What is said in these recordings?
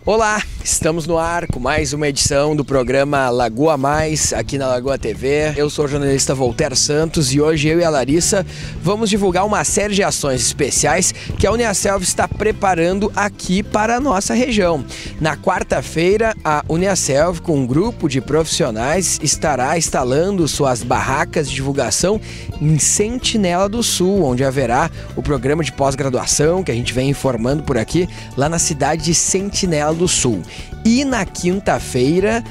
Olá, estamos no ar com mais uma edição do programa Lagoa Mais, aqui na Lagoa TV. Eu sou o jornalista Voltaire Santos e hoje eu e a Larissa vamos divulgar uma série de ações especiais que a Uniaselv está preparando aqui para a nossa região. Na quarta-feira, a Uniaselv, com um grupo de profissionais, estará instalando suas barracas de divulgação em Sentinela do Sul, onde haverá o programa de pós-graduação que a gente vem informando por aqui, lá na cidade de Sentinela do Sul. E na quinta-feira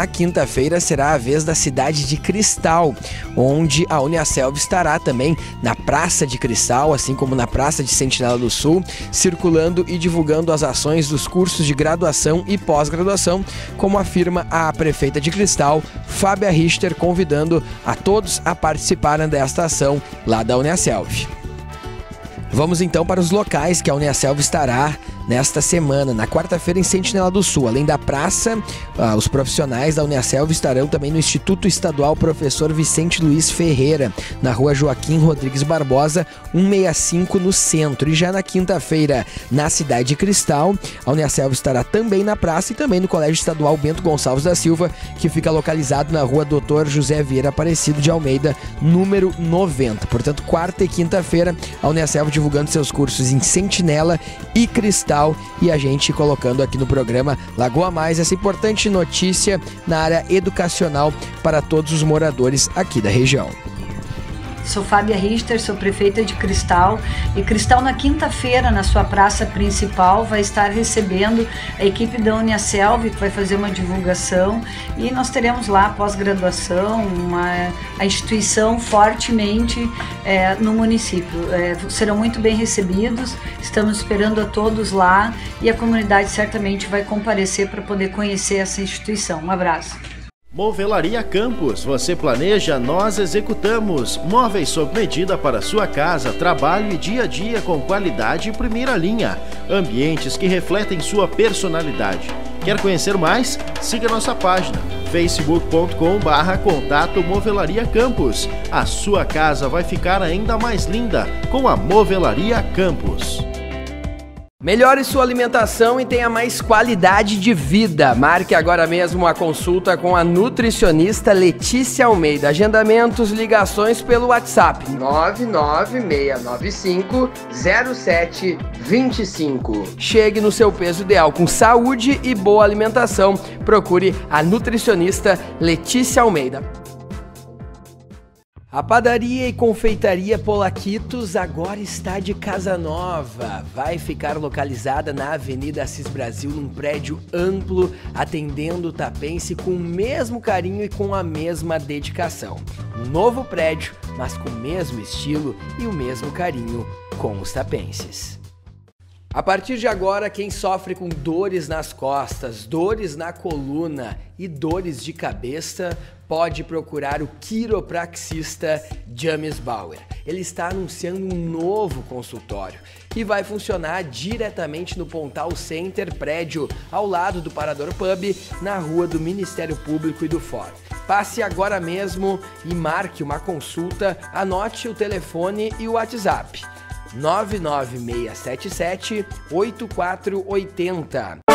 será a vez da cidade de Cristal, onde a Uniaselv estará também na Praça de Cristal, assim como na Praça de Sentinela do Sul, circulando e divulgando as ações dos cursos de graduação e pós-graduação, como afirma a prefeita de Cristal, Fábia Richter, convidando a todos a participarem desta ação lá da Uniaselv. Vamos então para os locais que a Uniaselv estará nesta semana. Na quarta-feira em Sentinela do Sul, além da praça, os profissionais da Uniaselv estarão também no Instituto Estadual Professor Vicente Luiz Ferreira, na rua Joaquim Rodrigues Barbosa, 165 no centro. E já na quinta-feira, na cidade de Cristal, a Uniaselv estará também na praça e também no Colégio Estadual Bento Gonçalves da Silva, que fica localizado na rua Dr. José Vieira Aparecido de Almeida, número 90. Portanto, quarta e quinta-feira, a Uniaselv divulgando seus cursos em Sentinela e Cristal, e a gente colocando aqui no programa Lagoa Mais essa importante notícia na área educacional para todos os moradores aqui da região. Sou Fábia Richter, sou prefeita de Cristal, e Cristal na quinta-feira, na sua praça principal, vai estar recebendo a equipe da Uniaselv, que vai fazer uma divulgação, e nós teremos lá pós-graduação, a instituição fortemente no município. Serão muito bem recebidos, estamos esperando a todos lá, e a comunidade certamente vai comparecer para poder conhecer essa instituição. Um abraço. Movelaria Campos, você planeja, nós executamos. Móveis sob medida para sua casa, trabalho e dia a dia com qualidade e primeira linha. Ambientes que refletem sua personalidade. Quer conhecer mais? Siga nossa página facebook.com/contato Movelaria Campos. A sua casa vai ficar ainda mais linda com a Movelaria Campos. Melhore sua alimentação e tenha mais qualidade de vida. Marque agora mesmo a consulta com a nutricionista Letícia Almeida. Agendamentos, ligações pelo WhatsApp 996950725. Chegue no seu peso ideal com saúde e boa alimentação. Procure a nutricionista Letícia Almeida. A padaria e confeitaria Polaquitos agora está de casa nova. Vai ficar localizada na Avenida Assis Brasil, num prédio amplo, atendendo o tapense com o mesmo carinho e com a mesma dedicação. Um novo prédio, mas com o mesmo estilo e o mesmo carinho com os tapenses. A partir de agora, quem sofre com dores nas costas, dores na coluna e dores de cabeça, pode procurar o quiropraxista James Bauer. Ele está anunciando um novo consultório que vai funcionar diretamente no Pontal Center, prédio ao lado do Parador Pub, na rua do Ministério Público e do Fórum. Passe agora mesmo e marque uma consulta, anote o telefone e o WhatsApp. 99677-8480.